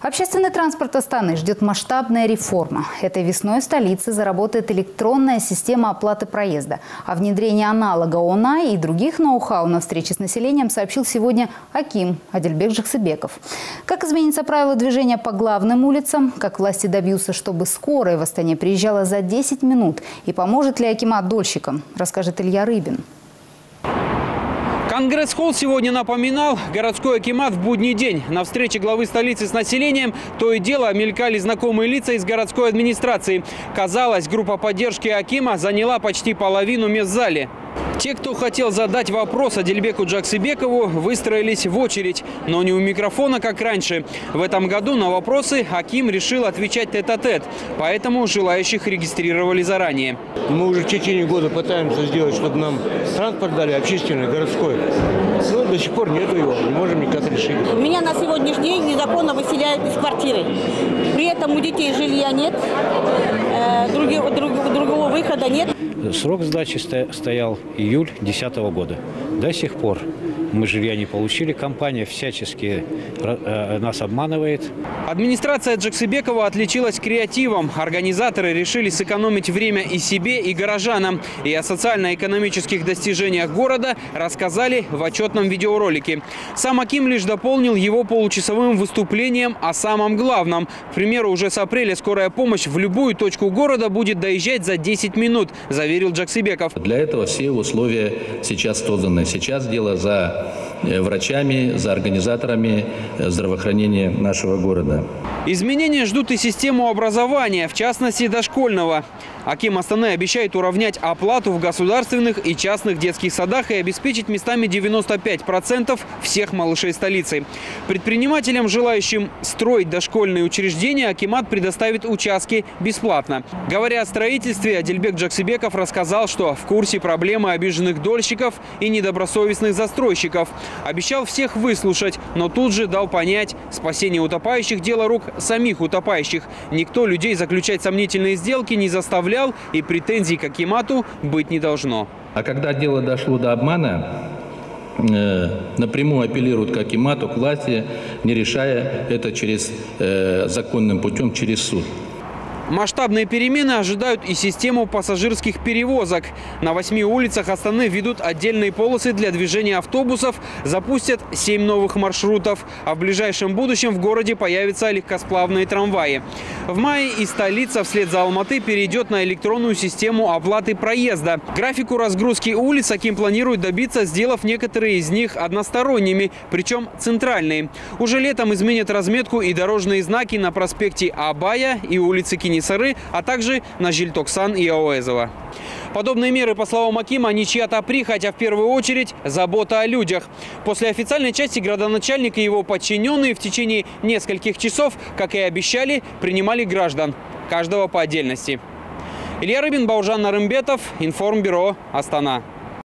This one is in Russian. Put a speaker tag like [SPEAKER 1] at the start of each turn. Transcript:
[SPEAKER 1] Общественный транспорт Астаны ждет масштабная реформа. Этой весной в столице заработает электронная система оплаты проезда. О внедрении аналога ООНА и других ноу-хау на встрече с населением сообщил сегодня аким Адильбек Джаксыбеков. Как изменится правила движения по главным улицам, как власти добьются, чтобы скорая в Астане приезжала за 10 минут, и поможет ли акимат дольщикам, расскажет Илья Рыбин.
[SPEAKER 2] Конгресс-холл сегодня напоминал городской акимат в будний день. На встрече главы столицы с населением то и дело мелькали знакомые лица из городской администрации. Казалось, группа поддержки акима заняла почти половину мест в зале. Те, кто хотел задать вопрос Адильбеку Джаксыбекову, выстроились в очередь, но не у микрофона, как раньше. В этом году на вопросы аким решил отвечать тет-а-тет, поэтому желающих регистрировали заранее.
[SPEAKER 3] Мы уже в течение года пытаемся сделать, чтобы нам транспорт дали общественный, городской. Но до сих пор нету его, не можем никак решить.
[SPEAKER 4] Меня на сегодняшний день незаконно выселяют из квартиры. При этом у детей жилья нет, другого выхода нет.
[SPEAKER 5] Срок сдачи стоял июль 2010 года. До сих пор мы жилья не получили. Компания всячески нас обманывает.
[SPEAKER 2] Администрация Джаксыбекова отличилась креативом. Организаторы решили сэкономить время и себе, и горожанам. И о социально-экономических достижениях города рассказали в отчетном видеоролике. Сам аким лишь дополнил его получасовым выступлением о самом главном. К примеру, уже с апреля скорая помощь в любую точку города будет доезжать за 10 минут, заверил Джаксыбеков.
[SPEAKER 6] Для этого все условия сейчас созданы. Сейчас дело за врачами, за организаторами здравоохранения нашего города.
[SPEAKER 2] Изменения ждут и систему образования, в частности дошкольного. Аким Астаны обещает уравнять оплату в государственных и частных детских садах и обеспечить местами 95% всех малышей столицы. Предпринимателям, желающим строить дошкольные учреждения, акимат предоставит участки бесплатно. Говоря о строительстве, Адильбек Джаксыбеков рассказал, что в курсе проблемы обиженных дольщиков и недобросовестных застройщиков. Обещал всех выслушать, но тут же дал понять, спасение утопающих – дело рук самих утопающих. Никто людей заключать сомнительные сделки не заставлял, и претензий к акимату быть не должно.
[SPEAKER 6] А когда дело дошло до обмана, напрямую апеллируют к акимату, к власти, не решая это законным путем через суд.
[SPEAKER 2] Масштабные перемены ожидают и систему пассажирских перевозок. На 8 улицах Астаны введут отдельные полосы для движения автобусов, запустят 7 новых маршрутов. А в ближайшем будущем в городе появятся легкосплавные трамваи. В мае и столица вслед за Алматы перейдет на электронную систему оплаты проезда. Графику разгрузки улиц аким планирует добиться, сделав некоторые из них односторонними, причем центральные. Уже летом изменят разметку и дорожные знаки на проспекте Абая и улице Кинисары, а также на Жильтоксан и Ауэзова. Подобные меры, по словам акима, не чья-то прихоть, а в первую очередь забота о людях. После официальной части градоначальник и его подчиненные в течение нескольких часов, как и обещали, принимали граждан, каждого по отдельности. Илья Рыбин, Баужан Нарымбетов, Информбюро, Астана.